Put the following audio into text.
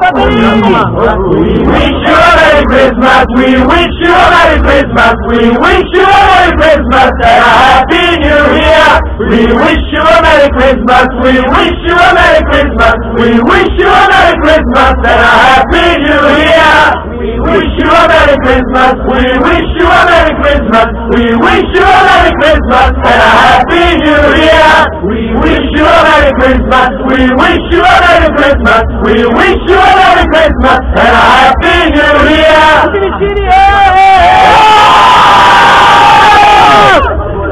wish you a Merry Christmas. We wish you a Merry Christmas. We wish you a Merry Christmas and a Happy New Year. We wish you a Merry Christmas. We wish you a Merry Christmas. We wish you a Merry Christmas and a Happy New Year. We wish you a Merry Christmas. We wish you a Merry Christmas. We wish you a Merry Christmas and a Happy New Year. We wish you a Merry Christmas. We wish you a Merry Christmas. We wish you a Merry Christmas and a Happy New Year.